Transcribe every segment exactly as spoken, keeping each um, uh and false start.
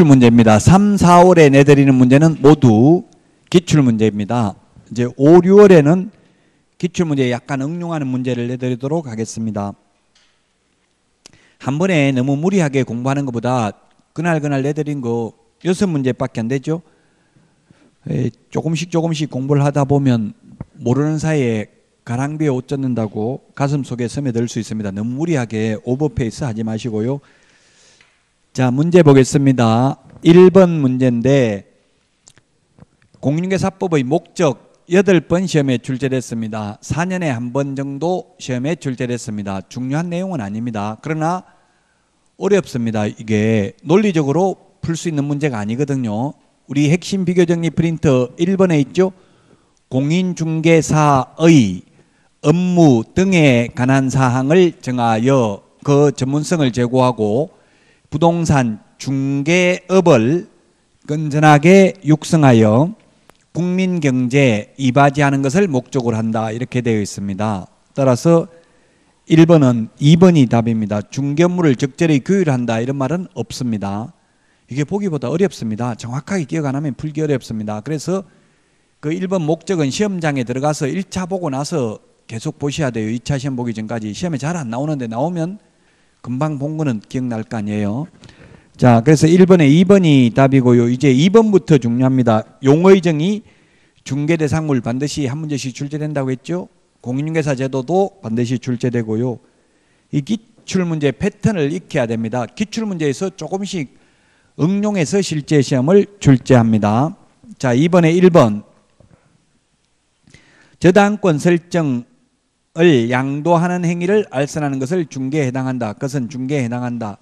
문제입니다. 삼, 사월에 내드리는 문제는 모두 기출문제입니다. 이제 오, 유월에는 기출문제에 약간 응용하는 문제를 내드리도록 하겠습니다. 한 번에 너무 무리하게 공부하는 것보다 그날그날 내드린 거 여섯 문제밖에 안 되죠. 에, 조금씩 조금씩 공부를 하다 보면 모르는 사이에 가랑비에 옷 젖는다고 가슴 속에 스며들 수 있습니다. 너무 무리하게 오버페이스 하지 마시고요. 자, 문제 보겠습니다. 일 번 문제인데 공인중개사법의 목적 여덟 번 시험에 출제됐습니다. 사 년에 한 번 정도 시험에 출제됐습니다. 중요한 내용은 아닙니다. 그러나 어렵습니다. 이게 논리적으로 풀 수 있는 문제가 아니거든요. 우리 핵심 비교정리 프린터 일 번에 있죠. 공인중개사의 업무 등에 관한 사항을 정하여 그 전문성을 제고하고 부동산 중개업을 건전하게 육성하여 국민경제에 이바지하는 것을 목적으로 한다. 이렇게 되어 있습니다. 따라서 일 번은 이 번이 답입니다. 중개업무를 적절히 규율한다. 이런 말은 없습니다. 이게 보기보다 어렵습니다. 정확하게 기억 안 하면 풀기 어렵습니다. 그래서 그 일 번 목적은 시험장에 들어가서 일 차 보고 나서 계속 보셔야 돼요. 이 차 시험 보기 전까지. 시험에 잘 안 나오는데 나오면 금방 본 거는 기억날 거 아니에요. 자, 그래서 일 번에 이 번이 답이고요. 이제 이 번부터 중요합니다. 용어의 정의, 중개대상물 반드시 한 문제씩 출제된다고 했죠. 공인중개사 제도도 반드시 출제되고요. 이 기출문제 패턴을 익혀야 됩니다. 기출문제에서 조금씩 응용해서 실제 시험을 출제합니다. 자, 이번에 일 번 저당권 설정을 양도하는 행위를 알선하는 것을 중개에 해당한다. 그것은 중개에 해당한다.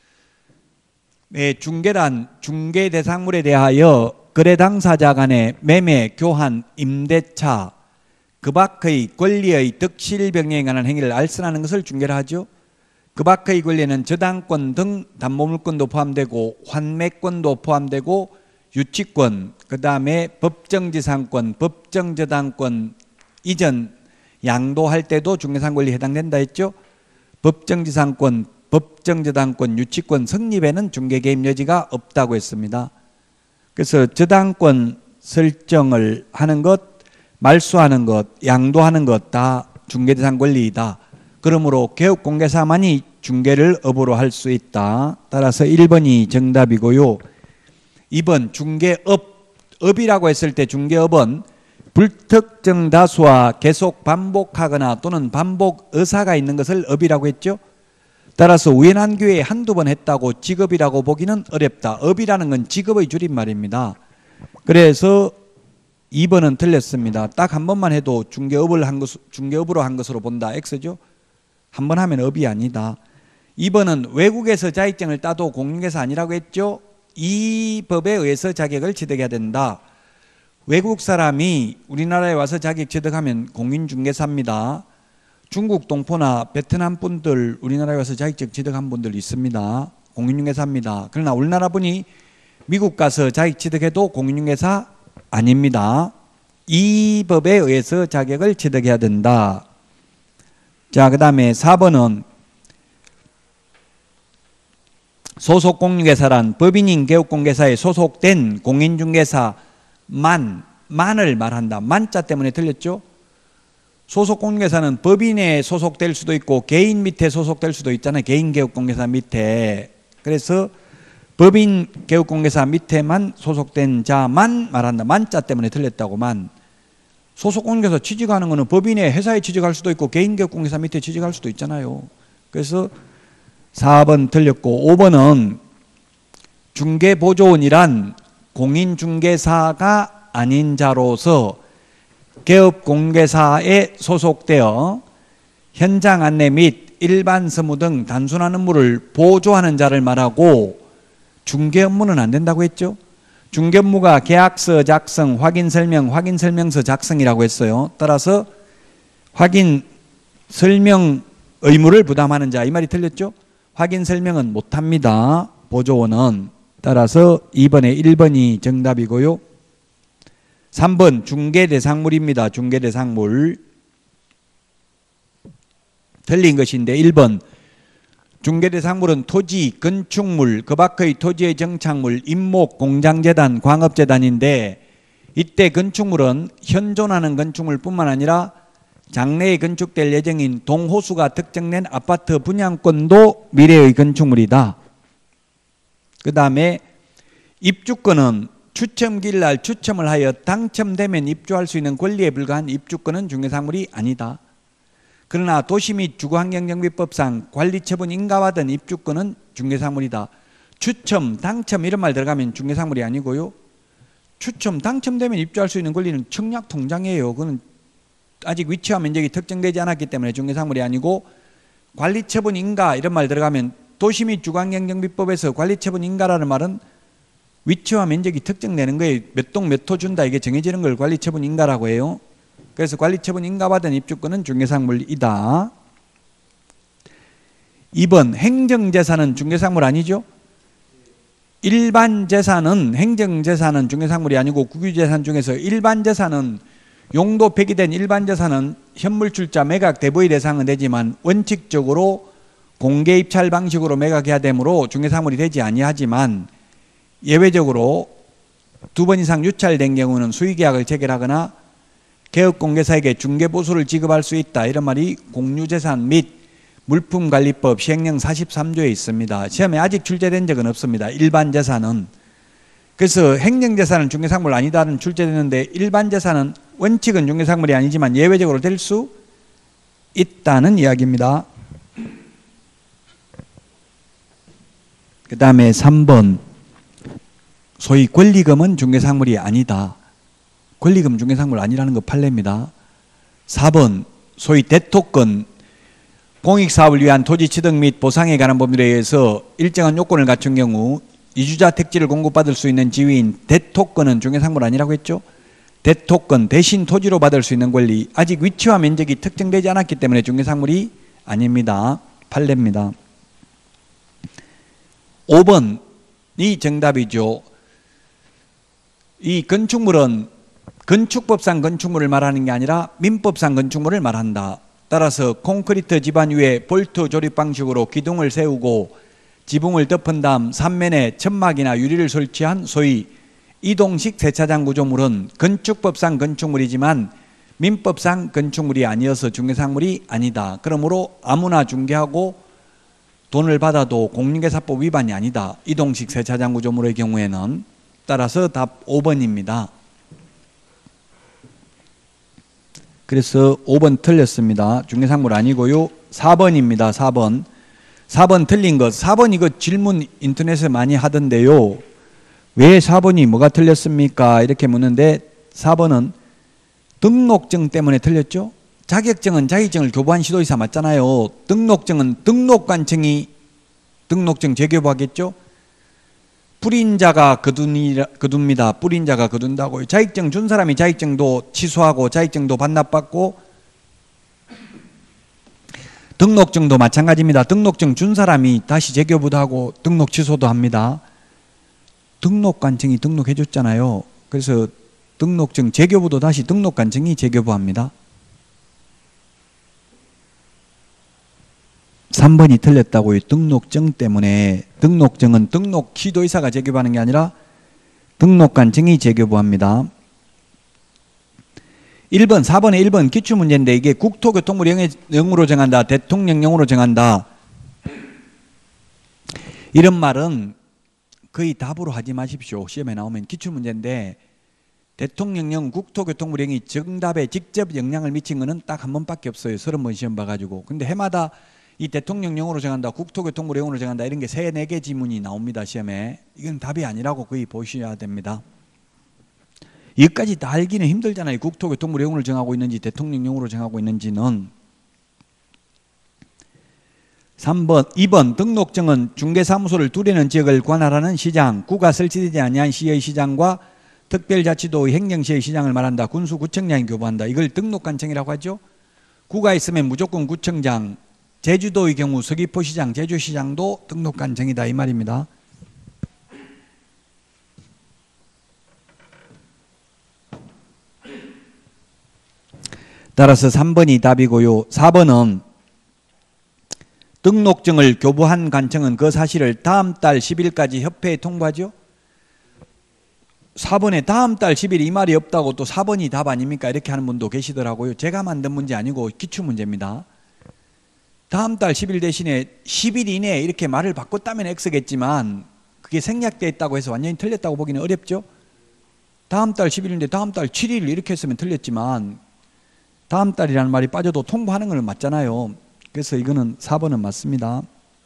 네, 중개란 중개 대상물에 대하여 거래 당사자 간의 매매, 교환, 임대차 그 밖의 권리의 득실 병행에 관한 행위를 알선하는 것을 중개라 하죠. 그 밖의 권리는 저당권 등 담보물권도 포함되고 환매권도 포함되고 유치권, 그 다음에 법정지상권, 법정저당권 이전 양도할 때도 중개상 권리에 해당된다 했죠. 법정지상권, 법정저당권, 유치권 성립에는 중개 개입 여지가 없다고 했습니다. 그래서 저당권 설정을 하는 것, 말소하는 것, 양도하는 것 다 중개대상 권리이다. 그러므로 개업공개사만이 중개를 업으로 할 수 있다. 따라서 일 번이 정답이고요. 이 번 중개업, 업이라고 했을 때 중개업은 불특정 다수와 계속 반복하거나 또는 반복 의사가 있는 것을 업이라고 했죠. 따라서 우연한 기회에 한두 번 했다고 직업이라고 보기는 어렵다. 업이라는 건 직업의 줄임말입니다. 그래서 이 번은 틀렸습니다. 딱 한 번만 해도 중개업을 한 것, 중개업으로 한 것으로 본다. X죠. 한 번 하면 업이 아니다. 이 번은 외국에서 자격증을 따도 공인중개사 아니라고 했죠. 이 법에 의해서 자격을 취득해야 된다. 외국 사람이 우리나라에 와서 자격 취득하면 공인중개사입니다. 중국 동포나 베트남 분들 우리나라에 와서 자격증 취득한 분들 있습니다. 공인중개사입니다. 그러나 우리나라 분이 미국 가서 자격 취득해도 공인중개사 아닙니다. 이 법에 의해서 자격을 취득해야 된다. 자, 그 다음에 사 번은 소속 공인중개사란 법인인 개업공개사에 소속된 공인중개사만, 만을 말한다. 만자 때문에 틀렸죠. 소속 공인중개사는 법인에 소속될 수도 있고 개인 밑에 소속될 수도 있잖아요. 개인 개업공개사 밑에. 그래서 법인 개업공개사 밑에만 소속된 자만 말한다. 만자 때문에 틀렸다고만. 소속 공인중개사 취직하는 거는 법인의 회사에 취직할 수도 있고 개인 개업공개사 밑에 취직할 수도 있잖아요. 그래서 사 번 틀렸고 오 번은 중개보조원이란 공인중개사가 아닌 자로서 개업공개사에 소속되어 현장 안내 및 일반 서무 등 단순한 업무를 보조하는 자를 말하고 중개 업무는 안 된다고 했죠. 중개 업무가 계약서 작성, 확인설명, 확인설명서 작성이라고 했어요. 따라서 확인설명 의무를 부담하는 자, 이 말이 틀렸죠. 확인설명은 못합니다. 보조원은. 따라서 이 번에 일 번이 정답이고요. 삼 번 중개대상물입니다. 중개대상물. 틀린 것인데 일 번 중개대상물은 토지, 건축물, 그 밖의 토지의 정착물, 임목, 공장재단, 광업재단인데 이때 건축물은 현존하는 건축물뿐만 아니라 장래에 건축될 예정인 동호수가 특정된 아파트 분양권도 미래의 건축물이다. 그 다음에 입주권은 추첨기일 날 추첨을 하여 당첨되면 입주할 수 있는 권리에 불과한 입주권은 중개사물이 아니다. 그러나 도시 및 주거환경정비법상 관리처분 인가받은 입주권은 중개사물이다. 추첨, 당첨 이런 말 들어가면 중개사물이 아니고요. 추첨, 당첨되면 입주할 수 있는 권리는 청약통장이에요. 그건 아직 위치와 면적이 특정되지 않았기 때문에 중개사물이 아니고, 관리처분 인가 이런 말 들어가면 도시 및 주거환경정비법에서 관리처분 인가라는 말은 위치와 면적이 특정되는 거예요. 몇 동 몇 호 준다 이게 정해지는 걸 관리처분 인가라고 해요. 그래서 관리처분 인가받은 입주권은 중개사물이다. 이 번 행정재산은 중개사물 아니죠? 일반재산은, 행정재산은 중개사물이 아니고 국유재산 중에서 일반재산은 용도 폐기된 일반재산은 현물출자 매각 대부의 대상은 되지만 원칙적으로 공개 입찰 방식으로 매각해야 되므로 중개사물이 되지 아니하지만 예외적으로 두 번 이상 유찰된 경우는 수의계약을 체결하거나 개업공개사에게 중개보수를 지급할 수 있다. 이런 말이 공유재산 및 물품관리법 시행령 사십삼 조에 있습니다. 시험에 아직 출제된 적은 없습니다. 일반재산은. 그래서 행정재산은 중개사물 아니다는 출제되는데 일반재산은 원칙은 중개사물이 아니지만 예외적으로 될 수 있다는 이야기입니다. 그 다음에 삼 번 소위 권리금은 중개사물이 아니다. 권리금 중개사물 아니라는 거 판례입니다. 사 번 소위 대토권, 공익사업을 위한 토지 취득 및 보상에 관한 법률에 의해서 일정한 요건을 갖춘 경우 이주자 택지를 공급받을 수 있는 지위인 대토권은 중개사물 아니라고 했죠. 대토권, 대신 토지로 받을 수 있는 권리, 아직 위치와 면적이 특정되지 않았기 때문에 중개사물이 아닙니다. 판례입니다. 오 번이 정답이죠. 이 건축물은 건축법상 건축물을 말하는 게 아니라 민법상 건축물을 말한다. 따라서 콘크리트 지반 위에 볼트 조립 방식으로 기둥을 세우고 지붕을 덮은 다음 삼면에 천막이나 유리를 설치한 소위 이동식 세차장 구조물은 건축법상 건축물이지만 민법상 건축물이 아니어서 중개사물이 아니다. 그러므로 아무나 중개하고 돈을 받아도 공인중개사법 위반이 아니다. 이동식 세차장 구조물의 경우에는. 따라서 답 오 번입니다. 그래서 오 번 틀렸습니다. 중개사물 아니고요. 사 번입니다. 사 번. 사 번 틀린 것. 사 번 이거 질문 인터넷에 많이 하던데요. 왜 사 번이 뭐가 틀렸습니까? 이렇게 묻는데 사 번은 등록증 때문에 틀렸죠. 자격증은 자격증을 교부한 시도의사 맞잖아요. 등록증은 등록관청이 등록증 재교부하겠죠. 불인자가 거두니, 거둡니다. 불인자가 거둔다고요. 자격증 준 사람이 자격증도 취소하고 자격증도 반납받고, 등록증도 마찬가지입니다. 등록증 준 사람이 다시 재교부도 하고 등록 취소도 합니다. 등록관청이 등록해 줬잖아요. 그래서 등록증 재교부도 다시 등록관청이 재교부합니다. 삼 번이 틀렸다고요. 등록증 때문에. 등록증은 등록 시도의사가 재교부하는 게 아니라 등록관청이 재교부합니다. 일 번, 사 번에 일 번 기출문제인데 이게 국토교통부 영으로 정한다, 대통령령으로 정한다. 이런 말은 거의 답으로 하지 마십시오. 시험에 나오면 기출문제인데 대통령령, 국토교통부령이 정답에 직접 영향을 미친 거는 딱 한 번밖에 없어요. 서른 번 시험 봐가지고. 근데 해마다 이 대통령령으로 정한다, 국토교통부령으로 정한다 이런 게 세, 네 개 지문이 나옵니다. 시험에. 이건 답이 아니라고 거의 보셔야 됩니다. 여기까지 다 알기는 힘들잖아요. 국토교통부령으로 정하고 있는지 대통령령으로 정하고 있는지는. 삼 번, 이 번 등록증은 중개사무소를 두려는 지역을 관할하는 시장, 구가 설치되지 아니한 시의 시장과 특별자치도의 행정시의 시장을 말한다. 군수구청장이 교부한다. 이걸 등록관청이라고 하죠. 구가 있으면 무조건 구청장, 제주도의 경우 서귀포시장, 제주시장도 등록관청이다 이 말입니다. 따라서 삼 번이 답이고요. 사 번은 등록증을 교부한 관청은 그 사실을 다음 달 십 일까지 협회에 통보하죠. 사 번에 다음 달 십 일 이 말이 없다고 또 사 번이 답 아닙니까? 이렇게 하는 분도 계시더라고요. 제가 만든 문제 아니고 기출문제입니다. 다음 달 십 일 대신에 십 일 이내에 이렇게 말을 바꿨다면 X겠지만 그게 생략되어 있다고 해서 완전히 틀렸다고 보기는 어렵죠. 다음 달 십 일인데 다음 달 칠 일 이렇게 했으면 틀렸지만 다음 달이라는 말이 빠져도 통보하는 건 맞잖아요. 그래서 이거는 사 번은 맞습니다.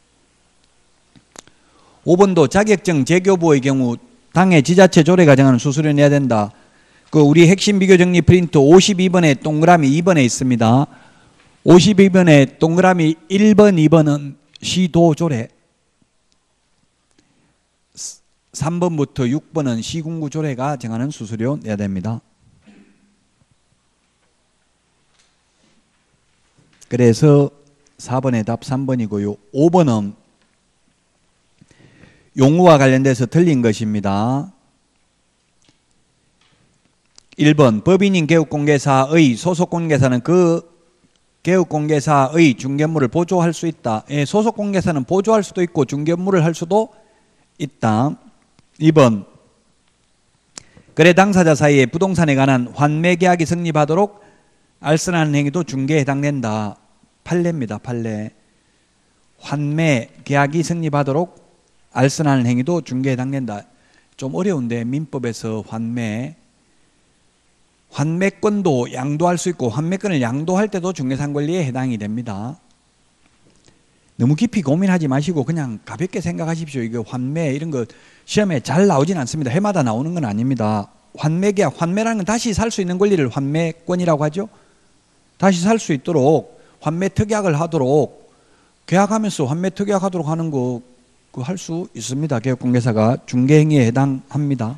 오 번도 자격증 재교부의 경우 당의 지자체 조례가 정하는 수수료 내야 된다. 그 우리 핵심 비교 정리 프린트 오십이 번에 동그라미 이 번에 있습니다. 오십이 번에 동그라미 일 번, 이 번은 시도 조례, 삼 번부터 육 번은 시군구 조례가 정하는 수수료 내야 됩니다. 그래서 사 번의 답 삼 번이고요. 오 번은 용어와 관련돼서 틀린 것입니다. 일 번 법인인 개업공개사의 소속공개사는 그 개업공개사의 중개업무를 보조할 수 있다. 예, 소속공개사는 보조할 수도 있고 중개업무를 할 수도 있다. 이 번 거래 당사자 사이에 부동산에 관한 환매계약이 성립하도록 알선하는 행위도 중개에 해당된다. 판례입니다. 판례. 환매계약이 성립하도록 알선하는 행위도 중개에 해당된다. 좀 어려운데 민법에서 환매 환매권도 양도할 수 있고 환매권을 양도할 때도 중개상권리에 해당이 됩니다. 너무 깊이 고민하지 마시고 그냥 가볍게 생각하십시오. 이거 환매 이런 거 시험에 잘 나오진 않습니다. 해마다 나오는 건 아닙니다. 환매계약, 환매라는 건 다시 살 수 있는 권리를 환매권이라고 하죠. 다시 살 수 있도록 환매 특약을 하도록 계약하면서 환매 특약하도록 하는 거 그 할 수 있습니다. 개업공개사가 중개행위에 해당합니다.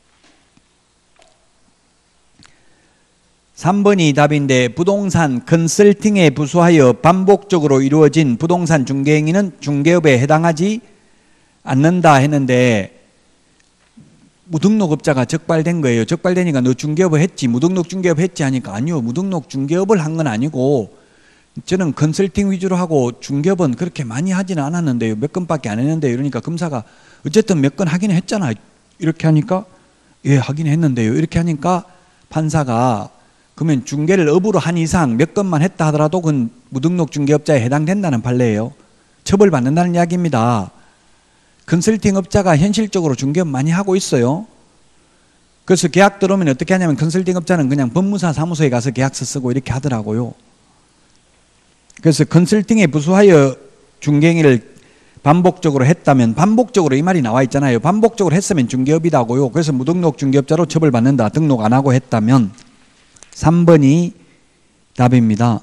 삼 번이 답인데 부동산 컨설팅에 부수하여 반복적으로 이루어진 부동산 중개행위는 중개업에 해당하지 않는다 했는데 무등록업자가 적발된 거예요. 적발되니까 너 중개업을 했지, 무등록 중개업 했지 하니까 아니요, 무등록 중개업을 한 건 아니고 저는 컨설팅 위주로 하고 중개업은 그렇게 많이 하지는 않았는데요. 몇 건밖에 안 했는데요. 이러니까 검사가 어쨌든 몇 건 하긴 했잖아. 이렇게 하니까 예 하긴 했는데요. 이렇게 하니까 판사가 그러면 중개를 업으로 한 이상 몇 건만 했다 하더라도 그건 무등록 중개업자에 해당된다는 판례예요. 처벌받는다는 이야기입니다. 컨설팅 업자가 현실적으로 중개업 많이 하고 있어요. 그래서 계약 들어오면 어떻게 하냐면 컨설팅 업자는 그냥 법무사 사무소에 가서 계약서 쓰고 이렇게 하더라고요. 그래서 컨설팅에 부수하여 중개행위를 반복적으로 했다면, 반복적으로 이 말이 나와 있잖아요. 반복적으로 했으면 중개업이라고요. 그래서 무등록 중개업자로 처벌받는다. 등록 안 하고 했다면. 삼 번이 답입니다.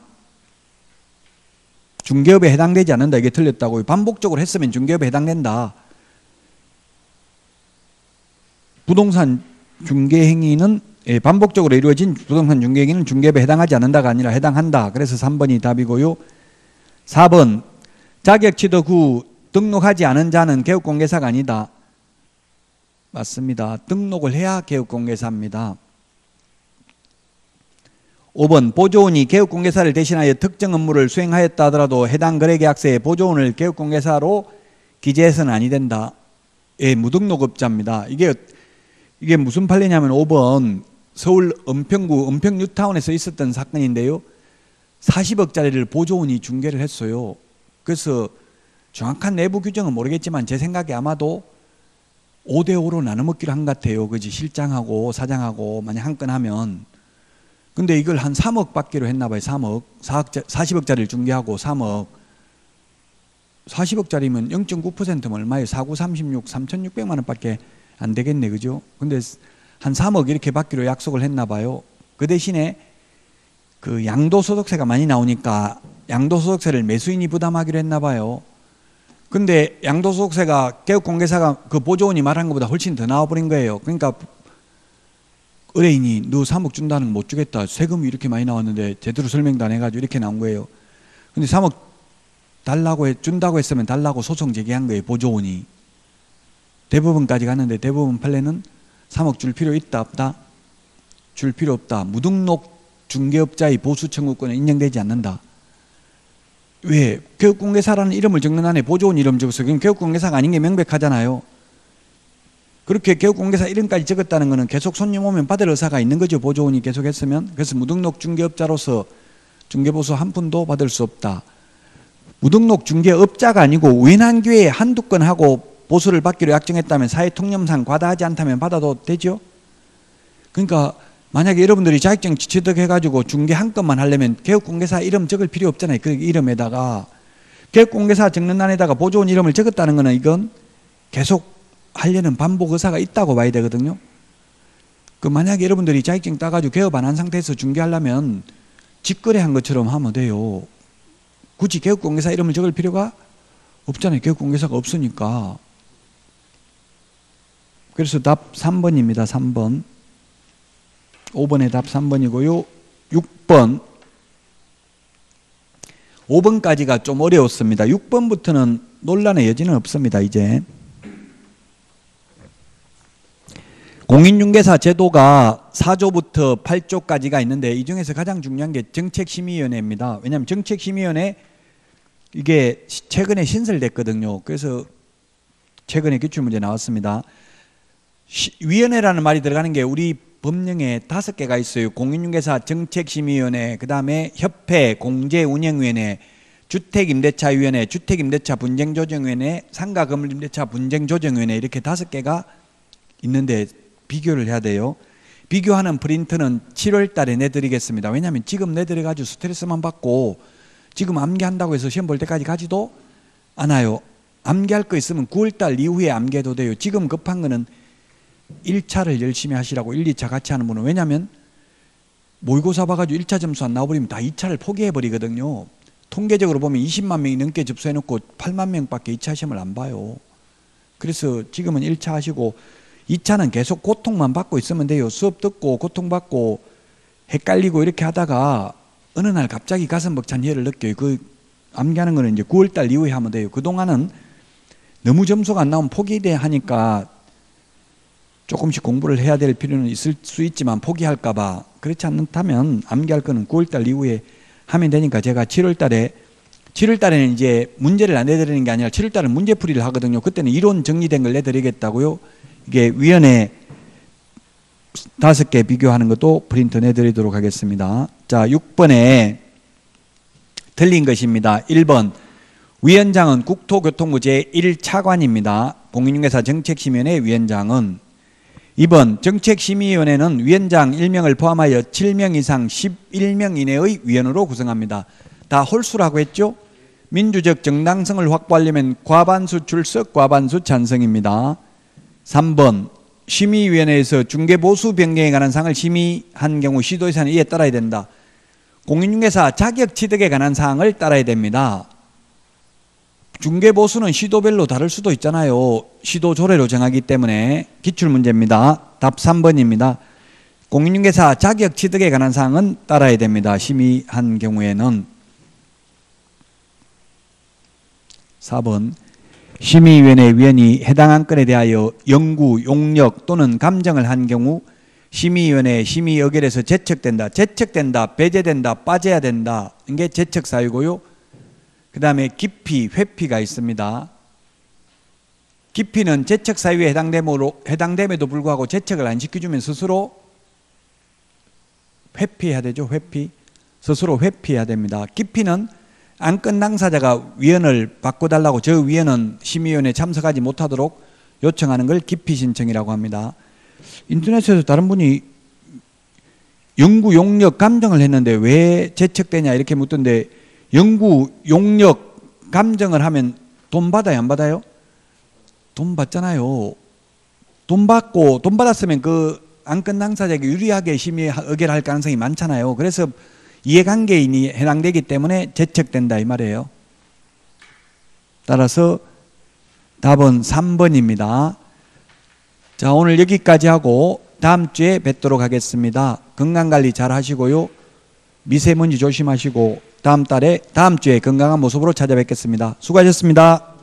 중개업에 해당되지 않는다. 이게 틀렸다고요. 반복적으로 했으면 중개업에 해당된다. 부동산 중개행위는 예, 반복적으로 이루어진 부동산 중개행위는 중개업에 해당하지 않는다가 아니라 해당한다. 그래서 삼 번이 답이고요. 사 번 자격취득 후 등록하지 않은 자는 개업공개사가 아니다. 맞습니다. 등록을 해야 개업공개사입니다. 오 번 보조원이 개업공개사를 대신하여 특정 업무를 수행하였다 하더라도 해당 거래계약서에 보조원을 개업공개사로 기재해서는 아니 된다. 예, 무등록업자입니다. 이게 이게 무슨 판례냐면 오 번 서울 은평구 은평 뉴타운에서 있었던 사건인데요. 사십억짜리를 보조원이 중개를 했어요. 그래서 정확한 내부 규정은 모르겠지만 제 생각에 아마도 오 대 오로 나눠 먹기로 한 것 같아요. 그지 실장하고 사장하고 만약 한 건 하면. 근데 이걸 한 삼억 받기로 했나 봐요. 삼억. 사십억짜리를 중개하고 삼억. 사십억짜리면 영 점 구 퍼센트면 얼마예요? 사구 삼십육, 삼천육백만 원밖에 안 되겠네. 그죠? 근데 한 삼억 이렇게 받기로 약속을 했나 봐요. 그 대신에 그 양도소득세가 많이 나오니까 양도소득세를 매수인이 부담하기로 했나 봐요. 근데 양도소득세가 개업공개사가 그 보조원이 말한 것보다 훨씬 더 나와버린 거예요. 그러니까 의뢰인이 너 삼억 준다는 거 못 주겠다. 세금이 이렇게 많이 나왔는데 제대로 설명도 안 해가지고 이렇게 나온 거예요. 근데 삼억 달라고 해, 준다고 했으면 달라고 소송 제기한 거예요. 보조원이. 대법원까지 갔는데 대법원 판례는 삼억 줄 필요 있다 없다? 줄 필요 없다. 무등록 중개업자의 보수 청구권은 인정되지 않는다. 왜? 교육공개사라는 이름을 적는 안에 보조원 이름 적어서 그럼 교육공개사가 아닌 게 명백하잖아요. 그렇게 교육공개사 이름까지 적었다는 것은 계속 손님 오면 받을 의사가 있는 거죠. 보조원이 계속 했으면. 그래서 무등록 중개업자로서 중개보수 한 푼도 받을 수 없다. 무등록 중개업자가 아니고 우연한 기회에 한두 건 하고 보수를 받기로 약정했다면 사회통념상 과다하지 않다면 받아도 되죠. 그러니까 만약에 여러분들이 자격증 취득해가지고 중개 한 건만 하려면 교육공개사 이름 적을 필요 없잖아요. 그 이름에다가 교육공개사 적는 안에다가 보조원 이름을 적었다는 거는 이건 계속 하려는 반복 의사가 있다고 봐야 되거든요. 그 만약에 여러분들이 자격증 따가지고 개업 안 한 상태에서 중개하려면 직거래한 것처럼 하면 돼요. 굳이 교육공개사 이름을 적을 필요가 없잖아요. 교육공개사가 없으니까. 그래서 답 삼 번입니다. 삼 번. 오 번의 답 삼 번이고요. 육 번. 오 번까지가 좀 어려웠습니다. 육 번부터는 논란의 여지는 없습니다. 이제. 공인중개사 제도가 사 조부터 팔 조까지가 있는데 이 중에서 가장 중요한 게 정책심의위원회입니다. 왜냐하면 정책심의위원회 이게 최근에 신설됐거든요. 그래서 최근에 기출문제 나왔습니다. 시, 위원회라는 말이 들어가는 게 우리 법령에 다섯 개가 있어요. 공인중개사 정책심의위원회, 그 다음에 협회, 공제운영위원회, 주택임대차위원회, 주택임대차 분쟁조정위원회, 상가건물임대차 분쟁조정위원회 이렇게 다섯 개가 있는데 비교를 해야 돼요. 비교하는 프린트는 칠월 달에 내드리겠습니다. 왜냐하면 지금 내드려가지고 스트레스만 받고 지금 암기한다고 해서 시험 볼 때까지 가지도 않아요. 암기할 거 있으면 구월 달 이후에 암기해도 돼요. 지금 급한 거는 일 차를 열심히 하시라고 일, 이 차 같이 하는 분은. 왜냐하면 모의고사 봐가지고 일 차 점수 안 나와버리면 다 이 차를 포기해버리거든요. 통계적으로 보면 이십만 명이 넘게 접수해놓고 팔만 명밖에 이 차 시험을 안 봐요. 그래서 지금은 일 차 하시고 이 차는 계속 고통만 받고 있으면 돼요. 수업 듣고 고통받고 헷갈리고 이렇게 하다가 어느 날 갑자기 가슴 벅찬 희열을 느껴요. 그 암기하는 거는 이제 구월 달 이후에 하면 돼요. 그동안은 너무 점수가 안 나오면 포기하니까 조금씩 공부를 해야 될 필요는 있을 수 있지만 포기할까 봐. 그렇지 않다면 암기할 거는 구월 달 이후에 하면 되니까 제가 칠월 달에 칠월 달에는 이제 문제를 안 내드리는 게 아니라 칠월 달은 문제풀이를 하거든요. 그때는 이론 정리된 걸 내드리겠다고요. 이게 위원회 다섯 개 비교하는 것도 프린트 내드리도록 하겠습니다. 자, 육 번에 틀린 것입니다. 일 번 위원장은 국토교통부 제일 차관입니다. 공인중개사 정책심의위원회 위원장은. 이 번 정책심의위원회는 위원장 일 명을 포함하여 칠 명 이상 십일 명 이내의 위원으로 구성합니다. 다 홀수라고 했죠? 민주적 정당성을 확보하려면 과반수 출석, 과반수 찬성입니다. 삼 번 심의위원회에서 중개보수 변경에 관한 사항을 심의한 경우 시도의사는 이에 따라야 된다. 공인중개사 자격취득에 관한 사항을 따라야 됩니다. 중개보수는 시도별로 다를 수도 있잖아요. 시도 조례로 정하기 때문에. 기출문제입니다. 답 삼 번입니다. 공인중개사 자격취득에 관한 사항은 따라야 됩니다. 심의한 경우에는. 사 번 심의위원회 위원이 해당 안건에 대하여 연구, 용역 또는 감정을 한 경우 심의위원회 심의 의결에서 제척된다. 제척된다, 배제된다, 빠져야 된다. 이게 제척 사유고요. 그 다음에 기피, 회피가 있습니다. 기피는 제척 사유에 해당됨으로, 해당됨에도 불구하고 제척을 안 시켜주면 스스로 회피해야 되죠. 회피. 스스로 회피해야 됩니다. 기피는 안건 당사자가 위원을 바꿔달라고 저 위원은 심의위원회에 참석하지 못하도록 요청하는 걸 기피 신청이라고 합니다. 인터넷에서 다른 분이 연구, 용역, 감정을 했는데 왜 제척되냐 이렇게 묻던데 연구, 용역, 감정을 하면 돈 받아요? 안 받아요? 돈 받잖아요. 돈 받고 돈 받았으면 그 안건 당사자에게 유리하게 심의 의결할 가능성이 많잖아요. 그래서 이해관계인이 해당되기 때문에 제척된다 이 말이에요. 따라서 답은 삼 번입니다. 자, 오늘 여기까지 하고 다음 주에 뵙도록 하겠습니다. 건강관리 잘 하시고요. 미세먼지 조심하시고 다음 달에 다음 주에 건강한 모습으로 찾아뵙겠습니다. 수고하셨습니다.